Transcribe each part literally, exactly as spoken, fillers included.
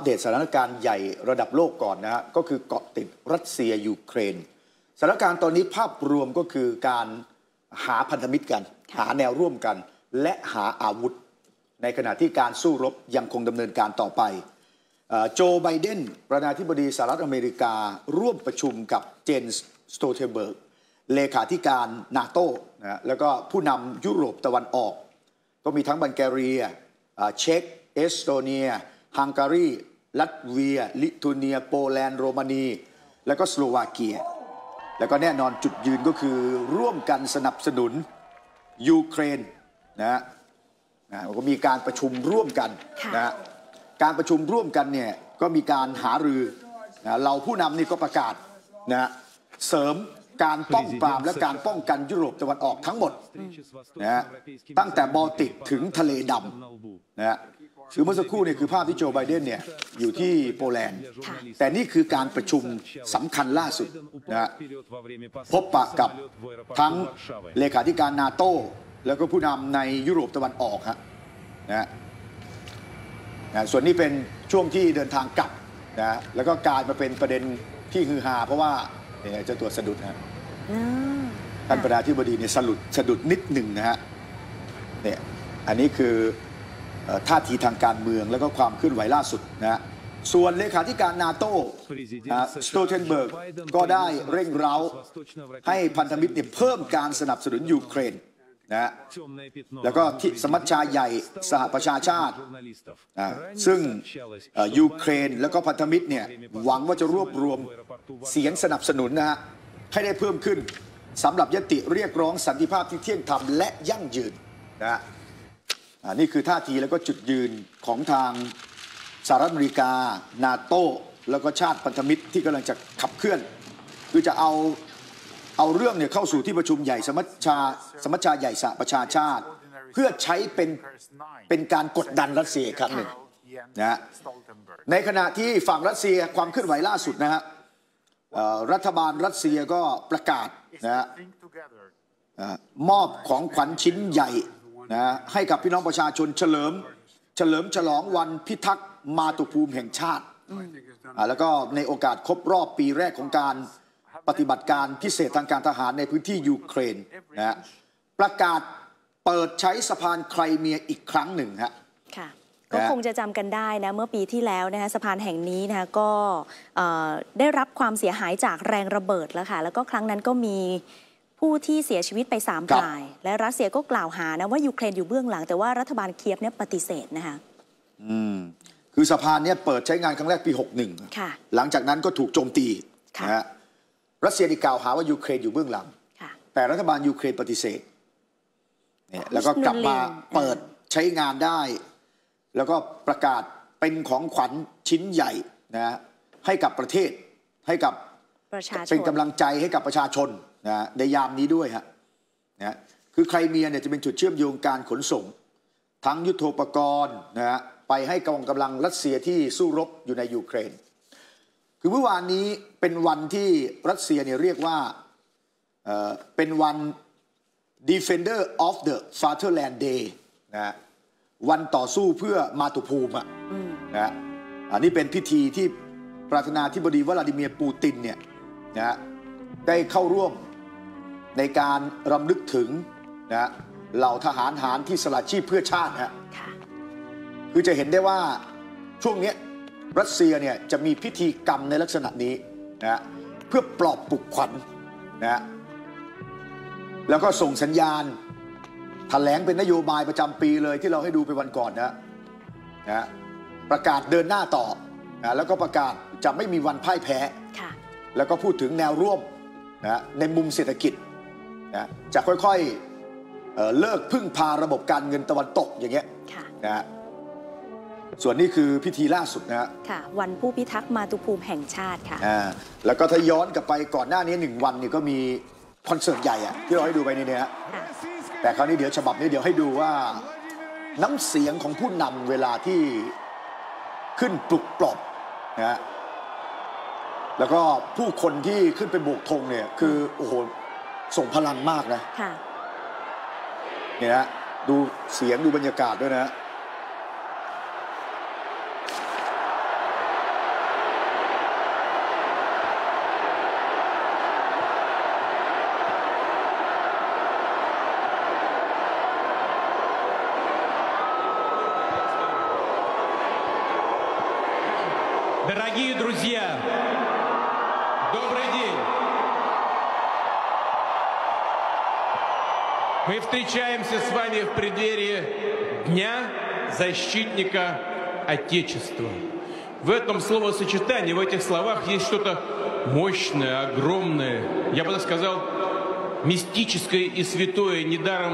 เดตสถานการณ์ใหญ่ระดับโลกก่อนนะฮะก็คือเกาะติดรัสเซียยูเครนสถานการณ์ตอนนี้ภาพรวมก็คือการหาพันธมิตรกันหาแนวร่วมกันและหาอาวุธในขณะที่การสู้รบยังคงดำเนินการต่อไปโจไบเดนประธานาธิบดีสหรัฐอเมริการ่วมประชุมกับเจนส์สโตเทนเบิร์กเลขาธิการนาโต้นะแล้วก็ผู้นำยุโรปตะวันออกก็มีทั้งบัลแกเรียเช็กเอสโตเนียฮังการีลัตเวียลิทัวเนียโปแลนด์โรมานีและก็สโลวาเกียแล้วก็แน่นอนจุดยืนก็คือร่วมกันสนับสนุนยูเครนนะนะก็มีการประชุมร่วมกันนะการประชุมร่วมกันเนี่ยก็มีการหารือนะเราผู้นำนี่ก็ประกาศนะเสริมการป้องปรามและการป้องกันยุโรปตะวันออกทั้งหมดนะตั้งแต่บอลติกถึงทะเลดำนะคือเมื่อสักครู่เนี่ยคือภาพที่โจไบเดนเนี่ยอยู่ที่โปแลนด์แต่นี่คือการประชุมสำคัญล่าสุดนะพบปะกับทั้งเลขาธิการนาโต้แล้วก็ผู้นำในยุโรปตะวันออกฮะนะนะส่วนนี้เป็นช่วงที่เดินทางกลับนะแล้วก็กลายมาเป็นประเด็นที่ฮือฮาเพราะว่าเนี่ยเจ้าตัวสะดุดนะท่านประธานาธิบดีเนี่ยสะดุดสะดุดนิดหนึ่งนะฮะเนี่ยอันนี้คือท่าทีทางการเมืองแล้วก็ความเคลื่อนไหวล่าสุดนะฮะส่วนเลขาธิการนาโต้สโตเทนเบิร์กก็ได้เร่งเร้าให้พันธมิตรเนี่ยเพิ่มการสนับสนุนยูเครนนะแล้วก็ที่สมัชชาใหญ่สหประชาชาติซึ่งยูเครนแล้วก็พันธมิตรเนี่ยหวังว่าจะรวบรวมเสียงสนับสนุนนะฮะให้ได้เพิ่มขึ้นสำหรับยติเรียกร้องสันติภาพที่เที่ยงธรรมและยั่งยืนนะนี่คือท่าทีแล้วก็จุดยืนของทางสหรัฐอเมริกานาโต้แล้วก็ชาติพันธมิตรที่กำลังจะขับเคลื่อนคือจะเอาเอาเรื่องเนี่ยเข้าสู่ที่ประชุมใหญ่สมัชชาสมัชชาใหญ่สหประชาชาติเพื่อใช้เป็นเป็นการกดดันรัสเซียครั้งหนึ่งนะในขณะที่ฝั่งรัสเซียความเคลื่อนไหวล่าสุดนะฮะรัฐบาลรัสเซียก็ประกาศนะมอบของขวัญชิ้นใหญ่นะให้กับพี่น้องประชาชนเฉลิมเฉลิมฉลองวันพิทักษ์มาตุภูมิแห่งชาติแล้วก็ในโอกาสครบรอบปีแรกของการปฏิบัติการพิเศษทางการทหารในพื้นที่ยูเครนนะประกาศเปิดใช้สะพานไครเมียอีกครั้งหนึ่งฮะค่ะก็คงจะจำกันได้นะเมื่อปีที่แล้วนะคะสะพานแห่งนี้นะคะก็ได้รับความเสียหายจากแรงระเบิดแล้วค่ะแล้วก็ครั้งนั้นก็มีผู้ที่เสียชีวิตไปสามรายและรัสเซียก็กล่าวหานะว่ายูเครนอยู่เบื้องหลังแต่ว่ารัฐบาลเคียฟเนี่ยปฏิเสธนะคะอืมคือสะพานเนี่ยเปิดใช้งานครั้งแรกปีหกสิบเอ็ดค่ะหลังจากนั้นก็ถูกโจมตีนะฮะรัสเซียกล่าวหาว่ายูเครนอยู่เบื้องหลังแต่รัฐบาลยูเครนปฏิเสธเนี่ยแล้วก็กลับมาเปิดใช้งานได้แล้วก็ประกาศเป็นของขวัญชิ้นใหญ่นะให้กับประเทศให้กับประชาชนเป็นกำลังใจให้กับประชาชนนะในยามนี้ด้วยฮะนะคือไครเมียเนี่ยจะเป็นจุดเชื่อมโยงการขนส่งทั้งยุทโธปกรณ์นะฮะไปให้กองกำลังรัสเซียที่สู้รบอยู่ในยูเครนคือเมื่อวานนี้เป็นวันที่รัสเซียเนี่ยเรียกว่าเอ่อเป็นวัน Defender of the Fatherland Day นะวันต่อสู้เพื่อมาตุภูมิอ่ะนะอันนี้เป็นพิธีที่ประธานาธิบดีวลาดิเมียร์ปูตินเนี่ยนะได้เข้าร่วมในการรำลึกถึงนะเหล่าทหารหารที่สละชีพเพื่อชาติฮะคือจะเห็นได้ว่าช่วงนี้รัสเซียเนี่ยจะมีพิธีกรรมในลักษณะนี้นะเพื่อปลอบปลุกขวัญนะแล้วก็ส่งสัญญาณแถลงเป็นนโยบายประจำปีเลยที่เราให้ดูไปวันก่อนนะนะประกาศเดินหน้าต่อนะแล้วก็ประกาศจะไม่มีวันพ่ายแพ้แล้วก็พูดถึงแนวร่วมนะในมุมเศรษฐกิจนะจะค่อยๆ เอ่อ เลิกพึ่งพาระบบการเงินตะวันตกอย่างเงี้ยนะส่วนนี้คือพิธีล่าสุดนะค่ะวันผู้พิทักษ์มาตุภูมิแห่งชาติค่ะอ่าแล้วก็ถ้าย้อนกลับไปก่อนหน้านี้หนึ่งวันนี่ก็มีคอนเสิร์ตใหญ่อะที่เราให้ดูไปในนี้แต่คราวนี้เดี๋ยวฉบับนี้เดี๋ยวให้ดูว่าน้ำเสียงของผู้นำเวลาที่ขึ้นปลุกปลอบนะแล้วก็ผู้คนที่ขึ้นไปโบกธงเนี่ยคือโอ้โหส่งพลังมากนะเนี่ยนะดูเสียงดูบรรยากาศด้วยนะ Дорогие друзья, добрый день. Мы встречаемся с вами в преддверии Дня защитника Отечества. В этом словосочетании, в этих словах есть что-то мощное, огромное, я бы так сказал, мистическое и святое. Недаром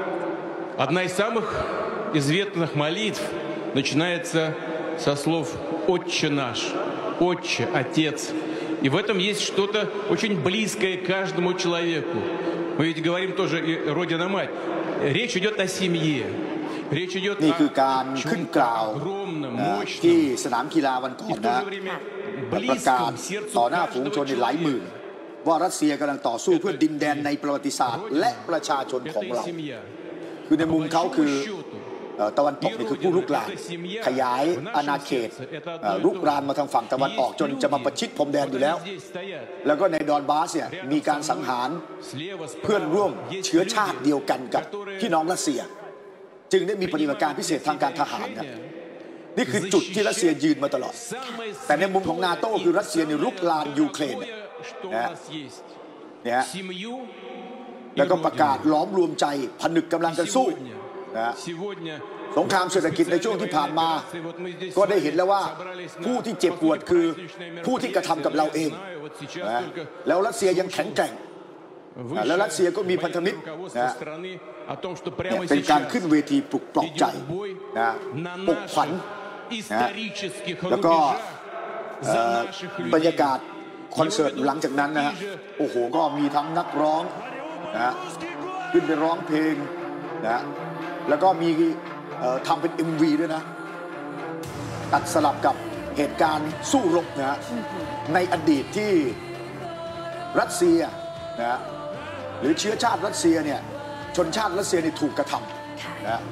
одна из самых известных молитв начинается со слов «Отче наш», «Отче», «Отец». И в этом есть что-то очень близкое каждому человеку. Мы ведь говорим тоже и «Родина-мать». Речь идет о семье. Rечь идет นี่คือการขึ้นกล่าวที่สนามกีฬาวันก่อนนะประกาศต่อหน้าฝูงชนหลายหมื่นว่ารัสเซียกำลังต่อสู้เพื่อดินแดนในประวัติศาสตร์และประชาชนของเราคือในมุมเขาคือตะวันตกนี่คือผู้ลุกลามขยายอาณาเขตลุกรานมาทางฝั่งตะวันออกจนจะมาประชิดพรมแดนอยู่แล้วแล้วก็ในดอนบาสเนี่ยมีการสังหารเพื่อนร่วมเชื้อชาติเดียวกันกับพี่น้องรัสเซียจึงได้มีปฏิบัติการพิเศษทางการทหารครับนี่คือจุดที่รัสเซียยืนมาตลอดแต่ในมุมของนาโต้คือรัสเซียในรุกรานยูเครนนะเนี่ยแล้วก็ประกาศล้อมรวมใจผนึกกำลังกันสู้นะสงครามเศรษฐกิจในช่วงที่ผ่านมาก็ได้เห็นแล้วว่าผู้ที่เจ็บปวดคือผู้ที่กระทำกับเราเองนะแล้วรัสเซียยังแข็งแกร่งแล้วรัสเซียก็มีพันธมิตรนะเป็นการขึ้นเวทีปลุกปลอบใจนะปลุกขวัญนะแล้วก็บรรยากาศคอนเสิร์ตหลังจากนั้นนะโอ้โหก็มีทั้งนักร้องนะขึ้นไปร้องเพลงนะแล้วก็มีทำเป็น เอ็ม วี ด้วยนะตัดสลับกับเหตุการณ์สู้รบนะในอดีตที่รัสเซียนะหรือเชื้อชาติรัสเซียเนี่ยชนชาติรัสเซียนี่ถูกกระทำนะ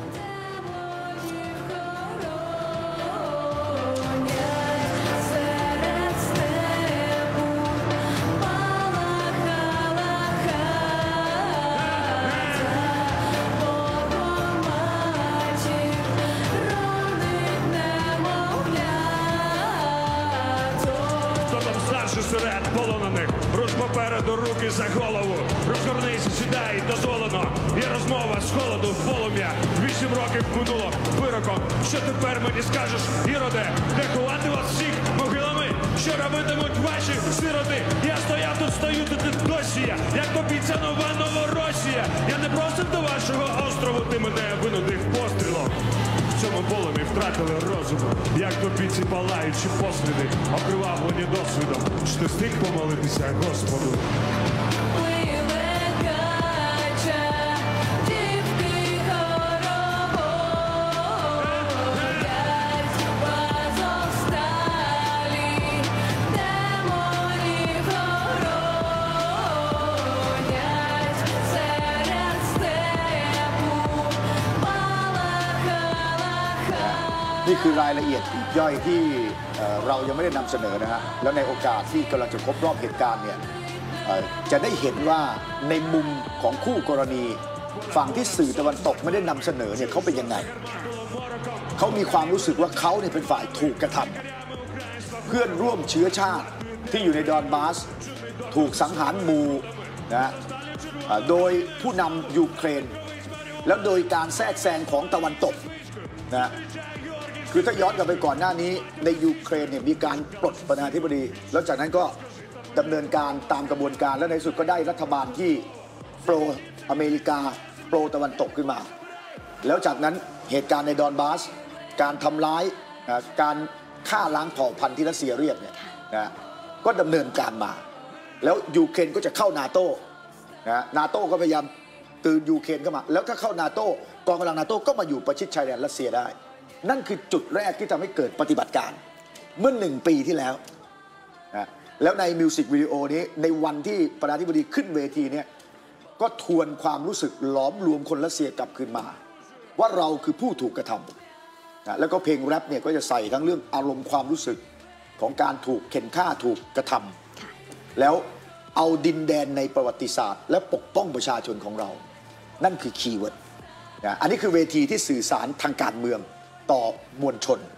Серед полонених, руш попереду, руки за голову, розгорнися, сідай, дозволено, є розмова з холоду в полум'я, вісім років минуло вироком, що тепер мені скажеш, Іроде, де ховати вас всіх могилами, що робитимуть ваші сироти, я стояв тут, стою тут досі я, як попіця нова Новоросія, я не просив до вашого острову, ти мене винудив пострілом. В цьому полумі втратили розум, як топіці палаючі посліди, окривавлені досвідом, що ти встиг помолитися Господу. นี่คือรายละเอียดย่อยที่เรายังไม่ได้นำเสนอนะฮะแล้วในโอกาสที่กำลังจะครบรอบเหตุการณ์เนี่ยจะได้เห็นว่าในมุมของคู่กรณีฝั่งที่สื่อตะวันตกไม่ได้นำเสนอเนี่ยเขาเป็นยังไงเขามีความรู้สึกว่าเขาเนี่ยเป็นฝ่ายถูกกระทำเพื่อนร่วมเชื้อชาติที่อยู่ในดอนบาสถูกสังหารหมู่นะโดยผู้นำยูเครนแล้วโดยการแทรกแซงของตะวันตกนะคือถ้าย้อนกลับไปก่อนหน้านี้ในยูเครนเนี่ยมีการปลดประธานาธิบดีแล้วจากนั้นก็ดำเนินการตามกระบวนการและในสุดก็ได้รัฐบาลที่โปรอเมริกาโปรตะวันตกขึ้นมาแล้วจากนั้นเหตุการณ์ในดอนบาสการทำร้ายการฆ่าล้างเผ่าพันธุ์ที่รัสเซียเรียกเนี่ยนะก็ดำเนินการมาแล้วยูเครนก็จะเข้านาโต้นะนาโต้ก็พยายามตื่นยูเครนเข้ามาแล้วถ้าเข้านาโต้กองกำลังนาโต้ก็มาอยู่ประชิดชายแดนรัสเซียได้นั่นคือจุดแรกที่ทำให้เกิดปฏิบัติการเมื่อหนึ่งปีที่แล้วนะแล้วในมิวสิกวิดีโอนี้ในวันที่ประธานาธิบดีขึ้นเวทีเนี่ยก็ทวนความรู้สึกหลอมรวมคนรัสเซียกลับคืนมาว่าเราคือผู้ถูกกระทำนะแล้วก็เพลงแรปเนี่ยก็จะใส่ทั้งเรื่องอารมณ์ความรู้สึกของการถูกเข็นฆ่าถูกกระทำแล้วเอาดินแดนในประวัติศาสตร์และปกป้องประชาชนของเรานั่นคือคีย์เวิร์ดนะอันนี้คือเวทีที่สื่อสารทางการเมืองต่อมวลชน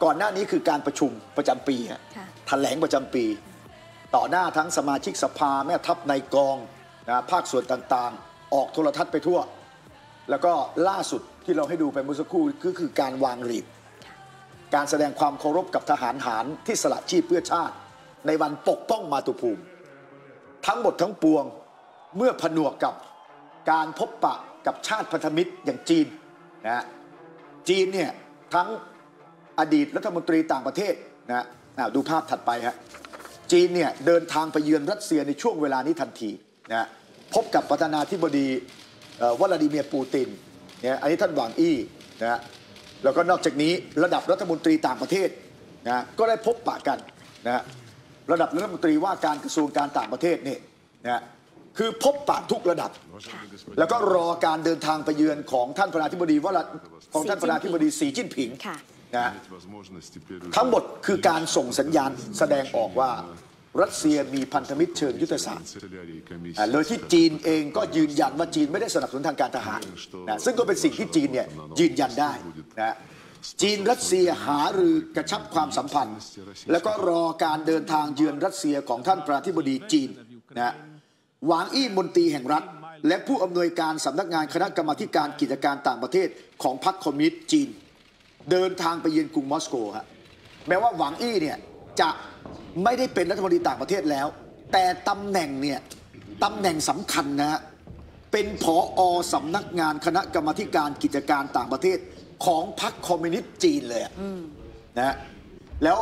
ก่อนหน้านี้คือการประชุมประจำปีฮะแถลงประจำปีต่อหน้าทั้งสมาชิกสภาแม่ทัพนายกองนะภาคส่วนต่างๆออกโทรทัศน์ไปทั่วแล้วก็ล่าสุดที่เราให้ดูไปเมื่อสักครู่ก็คือการวางหรีดการแสดงความเคารพกับทหารหารที่สละชีพเพื่อชาติในวันปกป้องมาตุภูมิทั้งหมดทั้งปวงเมื่อผนวกกับการพบปะกับชาติพันธมิตรอย่างจีนนะจีนเนี่ยทั้งอดีตรัฐมนตรีต่างประเทศนะดูภาพถัดไปฮะจีนเนี่ยเดินทางไปเยือนรัสเซียในช่วงเวลานี้ทันทีนะพบกับประธานาธิบดีวลาดิเมียร์ปูตินเนี่ยอันนี้ท่านหวังอี้นะแล้วก็นอกจากนี้ระดับรัฐมนตรีต่างประเทศนะก็ได้พบปะกันนะระดับรัฐมนตรีว่าการกระทรวงการต่างประเทศนี่นะคือพบปะทุกระดับแล้วก็รอการเดินทางไปเยือนของท่านประธานาธิบดีวลาของท่านประธานาธิบดีสีจิ้นผิงนะทั้งหมดคือการส่งสัญญาณแสดงออกว่ารัสเซียมีพันธมิตรเชิงยุทธศาสตร์โดยที่จีนเองก็ยืนยันว่าจีนไม่ได้สนับสนุนทางการทหารนะซึ่งก็เป็นสิ่งที่จีนเนี่ยยืนยันได้นะจีนรัสเซียหารือกระชับความสัมพันธ์แล้วก็รอการเดินทางเยือนรัสเซียของท่านประธานาธิบดีจีนนะหวางอี้มนตรีแห่งรัฐและผู้อำนวยการสำนักงานคณะกรรมาธิการกิจการต่างประเทศของพรรคคอมมิวนิสต์จีนเดินทางไปเยือนกรุงมอสโกฮะแม้ว่าหวางอี้เนี่ยจะไม่ได้เป็นรัฐมนตรีต่างประเทศแล้วแต่ตำแหน่งเนี่ยตำแหน่งสำคัญนะฮะเป็นผอ.สำนักงานคณะกรรมาธิการกิจการต่างประเทศของพรรคคอมมิวนิสต์จีนเลยนะแล้ว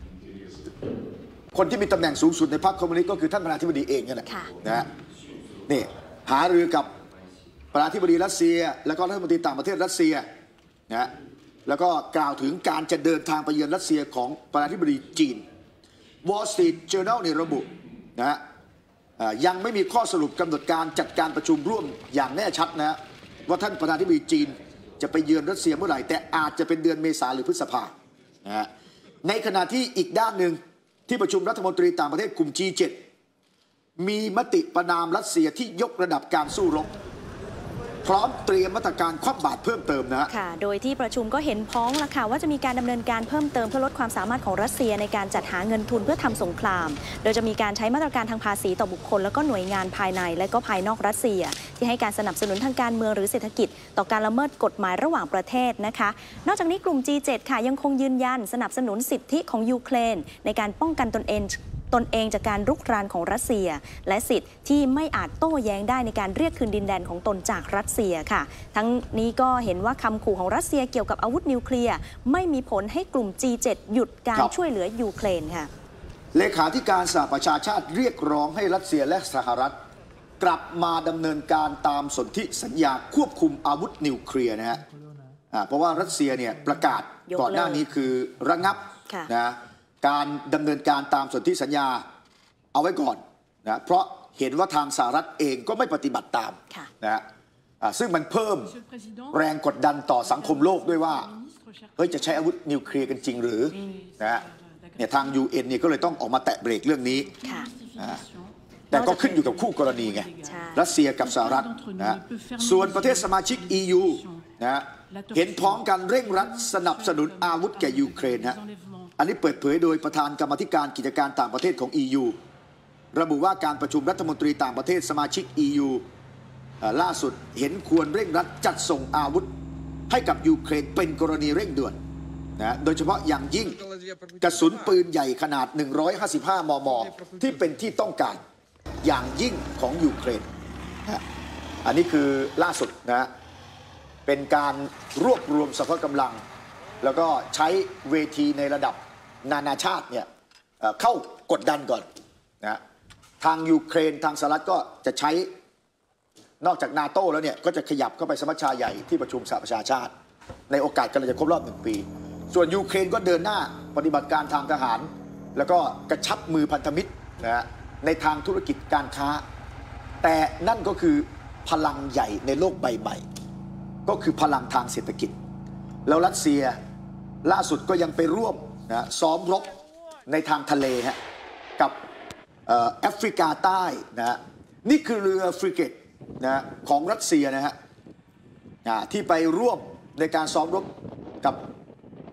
คนที่มีตำแหน่งสูงสุดในพรรคคอมมิวนิสต์ก็คือท่านประธานาธิบดีเองนั่นแหละนะนี่หารือกับประธานาธิบดีรัสเซียแล้วก็รัฐมนตรีต่างประเทศรัสเซียนะแล้วก็กล่าวถึงการจะเดินทางไปเยือนรัสเซียของประธานาธิบดีจีน Wall Street Journal ในระบุนะยังไม่มีข้อสรุปกำหนดการจัดการประชุมร่วมอย่างแน่ชัดนะว่าท่านประธานาธิบดีจีนจะไปเยือนรัสเซียเมื่อไหร่แต่อาจจะเป็นเดือนเมษาหรือพฤษภานะในขณะที่อีกด้านหนึ่งที่ประชุมรัฐมนตรีต่างประเทศกลุ่ม จี เจ็ด มีมติประณามรัสเซียที่ยกระดับการสู้รบพร้อมเตรียมมาตรการคว่ำบาตรเพิ่มเติมนะค่ะโดยที่ประชุมก็เห็นพ้องแล้วค่ะว่าจะมีการดำเนินการเพิ่มเติมเพื่อลดความสามารถของรัสเซียในการจัดหาเงินทุนเพื่อทำสงครามโดยจะมีการใช้มาตรการทางภาษีต่อบุคคลแล้วก็หน่วยงานภายในและก็ภายนอกรัสเซียที่ให้การสนับสนุนทางการเมืองหรือเศรษฐกิจต่อการละเมิดกฎหมายระหว่างประเทศนะคะนอกจากนี้กลุ่ม จี เจ็ด ค่ะยังคงยืนยันสนับสนุนสิทธิของยูเครนในการป้องกันตนเองตนเองจากการรุกรานของรัสเซียและสิทธิ์ที่ไม่อาจโต้แย้งได้ในการเรียกคืนดินแดนของตนจากรัสเซียค่ะทั้งนี้ก็เห็นว่าคำขู่ของรัสเซียเกี่ยวกับอาวุธนิวเคลียร์ไม่มีผลให้กลุ่ม จี เจ็ด หยุดการช่วยเหลือยูเครนค่ะเลขาธิการสหประชาชาติเรียกร้องให้รัสเซียและสหรัฐกลับมาดำเนินการตามสนธิสัญญาควบคุมอาวุธนิวเคลียร์นะฮะเพราะว่ารัสเซียเนี่ยประกาศก่อนหน้านี้คือระงับนะการดำเนินการตามสนธิสัญญาเอาไว้ก่อนนะเพราะเห็นว่าทางสหรัฐเองก็ไม่ปฏิบัติตามนะซึ่งมันเพิ่มแรงกดดันต่อสังคมโลกด้วยว่าเฮ้ยจะใช้อาวุธนิวเคลียร์กันจริงหรือนะเนี่ยทาง ยู เอ็น เนี่ยก็เลยต้องออกมาแตะเบรกเรื่องนี้แต่ก็ขึ้นอยู่กับคู่กรณีไงรัสเซียกับสหรัฐนะส่วนประเทศสมาชิก อี ยู นะเห็นพ้องกันเร่งรัดสนับสนุนอาวุธแก่ยูเครนฮะอันนี้เปิดเผยโดยประธานกรรมาธิการกิจการต่างประเทศของ อี ยู ระบุว่าการประชุมรัฐมนตรีต่างประเทศสมาชิก อี ยู ล่าสุดเห็นควรเร่งรัดจัดส่งอาวุธให้กับยูเครนเป็นกรณีเร่งด่วนนะโดยเฉพาะอย่างยิ่งกระสุนปืนใหญ่ขนาดหนึ่งร้อยห้าสิบห้าม ม.ที่เป็นที่ต้องการอย่างยิ่งของยูเครนนะอันนี้คือล่าสุดนะเป็นการรวบรวมสรรพกำลังแล้วก็ใช้เวทีในระดับนานาชาติเนี่ยเข้ากดดันก่อนนะทางยูเครนทางสหรัฐก็จะใช้นอกจากนาโต้แล้วเนี่ยก็จะขยับเข้าไปสมัชชาใหญ่ที่ประชุมสหประชาชาติในโอกาสกำลังจะครบรอบหนึ่งปีส่วนยูเครนก็เดินหน้าปฏิบัติการทางทหารแล้วก็กระชับมือพันธมิตรนะในทางธุรกิจการค้าแต่นั่นก็คือพลังใหญ่ในโลกใบใหม่ก็คือพลังทางเศรษฐกิจแล้วรัสเซียล่าสุดก็ยังไปร่วมนะซ้อมรบในทางทะเลฮะกับแอฟริกาใต้นะนี่คือเรือฟริเกตนะของรัสเซียนะฮะที่ไปร่วมในการซ้อมรบกับ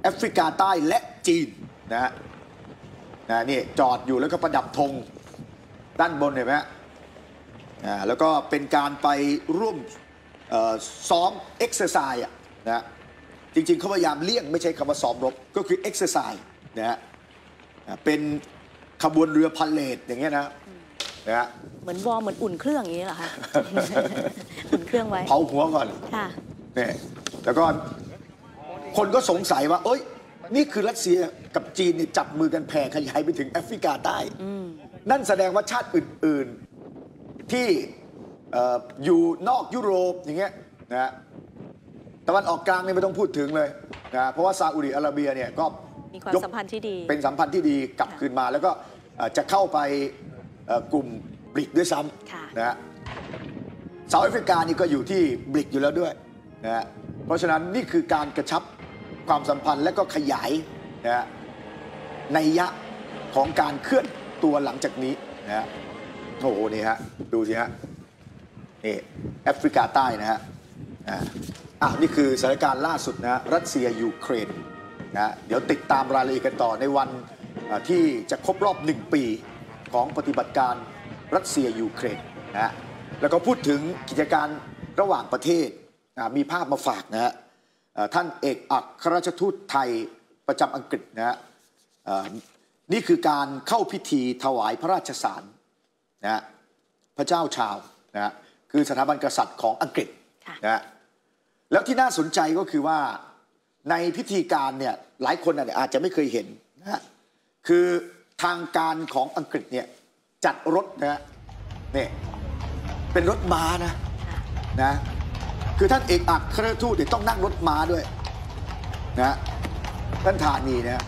แอฟริกาใต้และจีนนะฮะนะนี่จอดอยู่แล้วก็ประดับธงด้านบนเห็นไหมฮะอ่าแล้วก็เป็นการไปร่วมซ้อมเอ็กซ์เซอร์ไซส์นะจริงๆเขาพยายามเลี่ยงไม่ใช่คำว่าซ้อมรบก็คือเอ็กซ์เซอร์ไซส์นะฮะเป็นขบวนเรือพาเลทอย่างเงี้ยนะนะฮะเหมือนวอร์เหมือนอุ่นเครื่องอย่างนี้เหรอคะ อุ่นเครื่องไว้เผาหัวก่อนค่ะเนี่ยแล้วก็คนก็สงสัยว่าเอ้ยนี่คือรัสเซียกับจีนจับมือกันแผ่ขยายไปถึงแอฟริกาใต้นั่นแสดงว่าชาติอื่นๆที่อยู่นอกยุโรปอย่างเงี้ยนะตะวันออกกลางนี่ไม่ต้องพูดถึงเลยนะเพราะว่าซาอุดิอาระเบียเนี่ยก็มีความสัมพันธ์ที่ดีเป็นสัมพันธ์ที่ดีกลับคืนมาแล้วก็จะเข้าไปกลุ่มบริกด้วยซ้ำนะฮะเซาท์แอฟริกานี่ก็อยู่ที่บริกอยู่แล้วด้วยนะฮะเพราะฉะนั้นนี่คือการกระชับความสัมพันธ์และก็ขยายนะฮะนัยยะของการเคลื่อนตัวหลังจากนี้นะฮะโอ้โหนี่ฮะดูสิฮะนี่แอฟริกาใต้นะฮะอ่าอ่ะนี่คือสถานการณ์ล่าสุดนะรัสเซียยูเครนนะเดี๋ยวติดตามรายละเอียดกันต่อในวันที่จะครบรอบหนึ่งปีของปฏิบัติการรัสเซียยูเครนนะแล้วก็พูดถึงกิจการระหว่างประเทศมีภาพมาฝากนะฮะท่านเอกอัครราชทูตไทยประจำอังกฤษนะฮะนี่คือการเข้าพิธีถวายพระราชสารนะพระเจ้าชาวนะคือสถาบันกษัตริย์ของอังกฤษนะแล้วที่น่าสนใจก็คือว่าในพิธีการเนี่ยหลายคนอาจจะไม่เคยเห็นนะคือทางการของอังกฤษเนี่ยจัดรถนะเนี่ยเป็นรถม้านะนะคือท่านเอกอัครราชทูตเนี่ยต้องนั่งรถม้าด้วยนะท่านธานีนะ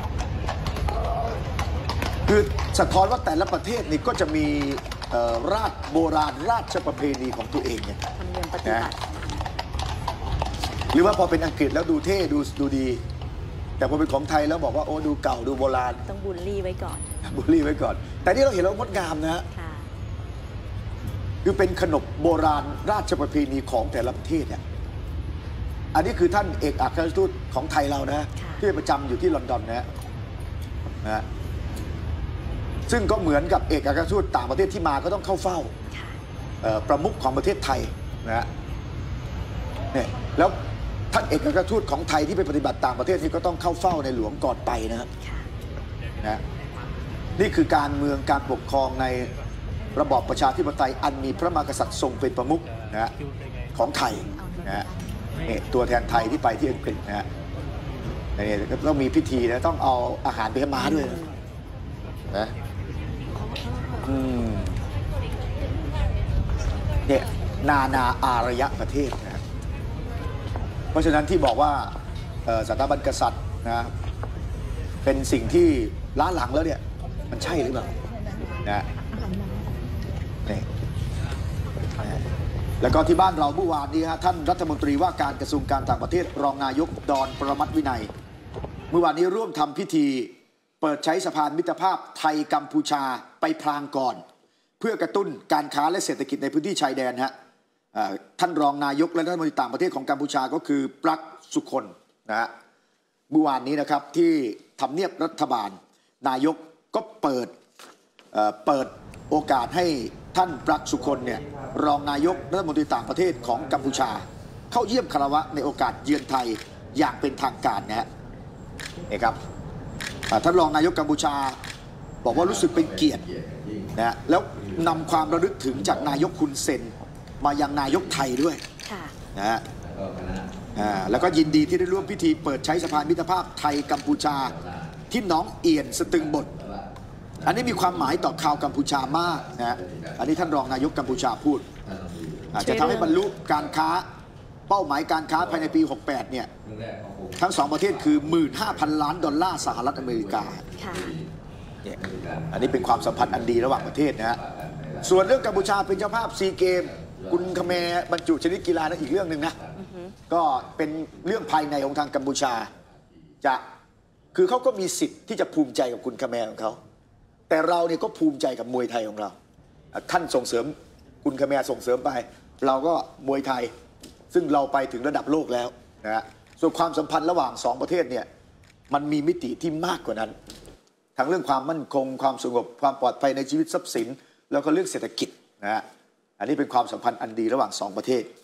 คือสะท้อนว่าแต่ละประเทศนี่ก็จะมีราชโบราณราชประเพณีของตัวเองเนี่ยธรรมเนียมปฏิบัติหรือว่าพอเป็นอังกฤษแล้วดูเท่ดูดูดีแต่พอเป็นของไทยแล้วบอกว่าโอ้ดูเก่าดูโบราณต้องบูลลี่ไว้ก่อนบูลลี่ไว้ก่อนแต่นี่เราเห็นแล้วงดงามนะคือเป็นขนบโบราณราชประเพณีของแต่ละประเทศเนี่ยอันนี้คือท่านเอกอัครราชทูตของไทยเรานะที่ประจำอยู่ที่ลอนดอนนะนะซึ่งก็เหมือนกับเอกอัครราชทูตต่างประเทศที่มาก็ต้องเข้าเฝ้าประมุขของประเทศไทยนะเนี่ยแล้วท่านเอกอัครราชทูตของไทยที่ไปปฏิบัติต่างประเทศนี่ก็ต้องเข้าเฝ้าในหลวงก่อนไปนะครับนะนี่คือการเมืองการปกครองในระบอบประชาธิปไตยอันมีพระมหากษัตริย์ทรงเป็นประมุขนะของไทยนะนี่ตัวแทนไทยที่ไปที่อังกฤษนะฮะนี่ต้องมีพิธีนะต้องเอาอาหารไปให้ม้าด้วยนะอืมเนี่ยนานาอารยประเทศนะเพราะฉะนั้นที่บอกว่าสถาบันกษัตริย์นะเป็นสิ่งที่ล้าหลังแล้วเนี่ยมันใช่หรือเปล่านะนี่แล้วก็ที่บ้านเราเมื่อวานนี้ฮะท่านรัฐมนตรีว่าการกระทรวงการต่างประเทศรองนายกดอนประมัติวินัยเมื่อวานนี้ร่วมทำพิธีเปิดใช้สะพานมิตรภาพไทยกัมพูชาไปพลางก่อนเพื่อกระตุ้นการค้าและเศรษฐกิจในพื้นที่ชายแดนฮะท่านรองนายกและรัฐมนตรีต่างประเทศของกัมพูชาก็คือปลั๊กสุคนนะฮะเมื่อวานนี้นะครับที่ทำเนียบรัฐบาลนายกก็เปิดเอ่อเปิดโอกาสให้ท่านปลั๊กสุคนเนี่ยรองนายกรัฐมนตรีต่างประเทศของกัมพูชาเข้าเยี่ยมคารวะในโอกาสเยือนไทยอย่างเป็นทางการนะฮะนี่ครับท่านรองนายกกัมพูชาบอกว่ารู้สึกเป็นเกียรตินะแล้วนำความระลึกถึงจากนายกฮุนเซนมายังนายกไทยด้วยนะฮะแล้วก็ยินดีที่ได้ร่วมพิธีเปิดใช้สะพานมิตรภาพไทยกัมพูชาที่หนองเอียนสตึงบดอันนี้มีความหมายต่อชาวกัมพูชามากนะฮะอันนี้ท่านรองนายกกัมพูชาพูดจะทำให้บรรลุการค้าเป้าหมายการค้าภายในปีหกสิบแปดเนี่ยทั้งสองประเทศคือ หนึ่งหมื่นห้าพัน ล้านดอลลาร์สหรัฐอเมริกาเนี่ยอันนี้เป็นความสัมพันธ์อันดีระหว่างประเทศนะฮะส่วนเรื่องกัมพูชาเป็นเจ้าภาพซีเกมคุณคเมบรรจุชนิดกีฬานั้นอีกเรื่องหนึ่งนะก็เป็นเรื่องภายในของทางกัมพูชาจะคือเขาก็มีสิทธิ์ที่จะภูมิใจกับคุณคเมของเขาแต่เราเนี่ยก็ภูมิใจกับมวยไทยของเราท่านส่งเสริมคุณคเมส่งเสริมไปเราก็มวยไทยซึ่งเราไปถึงระดับโลกแล้วนะฮะส่วนความสัมพันธ์ระหว่างสองประเทศเนี่ยมันมีมิติที่มากกว่านั้นทั้งเรื่องความมั่นคงความสงบความปลอดภัยในชีวิตทรัพย์สินแล้วก็เรื่องเศรษฐกิจนะฮะอันนี้เป็นความสัมพันธ์อันดีระหว่างสองประเทศ